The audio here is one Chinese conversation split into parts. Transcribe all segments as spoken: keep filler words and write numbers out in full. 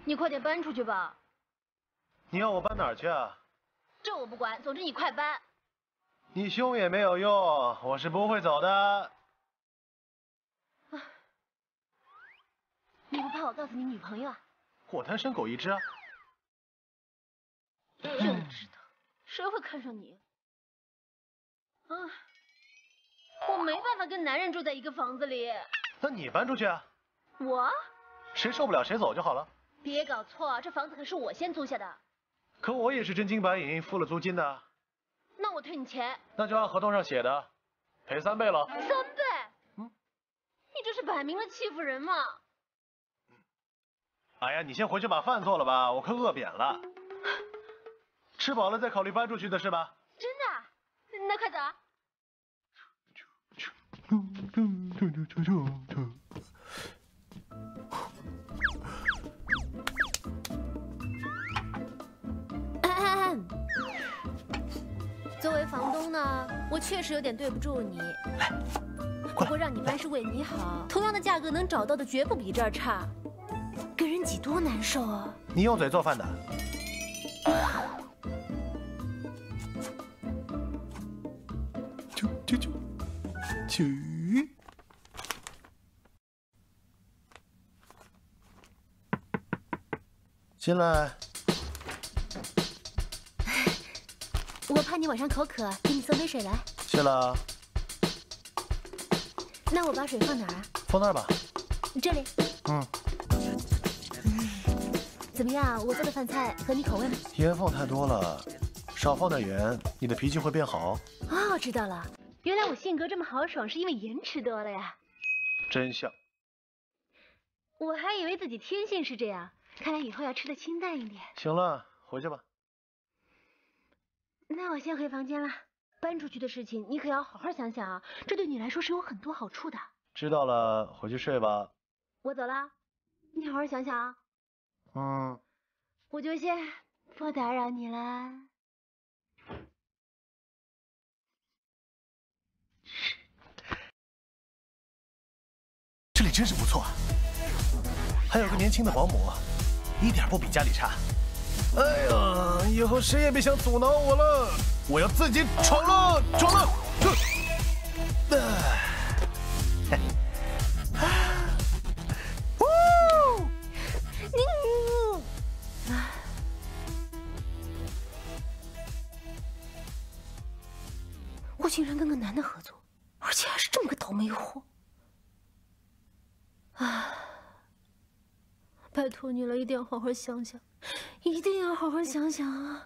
你快点搬出去吧。 你要我搬哪儿去啊？ 这我不管，总之你快搬。 你凶也没有用，我是不会走的。 你不怕我告诉你女朋友啊？ 我单身狗一只啊！ 就知道，谁会看上你？啊，我没办法跟男人住在一个房子里。 那你搬出去啊？ 我？ 谁受不了谁走就好了。 别搞错，这房子可是我先租下的。 可我也是真金白银付了租金的。 那我退你钱。 那就按合同上写的，赔三倍了。 三倍？嗯，你这是摆明了欺负人嘛！ 哎呀，你先回去把饭做了吧，我快饿扁了。吃饱了再考虑搬出去的是吧？ 真的？那快走啊！作为房东呢，我确实有点对不住你。不过让你搬是为你好，同样的价格能找到的绝不比这儿差。跟人挤多难受啊！ 你用嘴做饭的。啾啾啾，啾。进来。 我怕你晚上口渴，给你送杯水来。 谢了。 那我把水放哪儿？ 放那儿吧。 这里。 嗯。 怎么样？我做的饭菜合你口味吗？ 盐放太多了，少放点盐，你的脾气会变好。 哦，知道了，原来我性格这么豪爽，是因为盐吃多了呀。 真像。 我还以为自己天性是这样，看来以后要吃的清淡一点。 行了，回去吧。 那我先回房间了。搬出去的事情，你可要好好想想啊，这对你来说是有很多好处的。 知道了，回去睡吧。 我走了，你好好想想啊。 嗯， 我就先不打扰你了。 这里真是不错，还有个年轻的保姆，一点不比家里差。哎呀，以后谁也别想阻挠我了，我要自己闯了，闯了！呃我竟然跟个男的合作，而且还是这么个倒霉货！啊，拜托你了，一定要好好想想，一定要好好想想啊！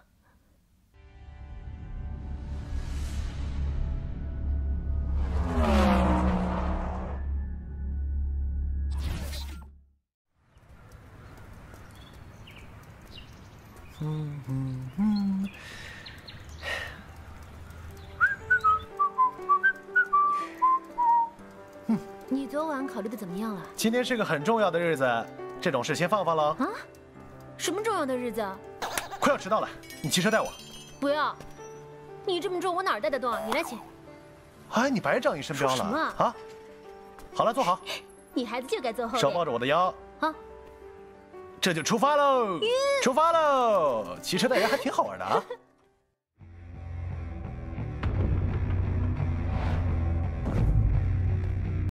嗯嗯嗯。 你昨晚考虑的怎么样了？ 今天是个很重要的日子，这种事先放放了。 啊？什么重要的日子？ 快要迟到了，你骑车带我。 不要，你这么重，我哪儿带得动啊？你来骑。 哎，你白长一身膘了。 什么啊？好了，坐好。 你孩子就该坐后面。 手抱着我的腰。 好。 这就出发喽！出发喽！骑车带人还挺好玩的啊。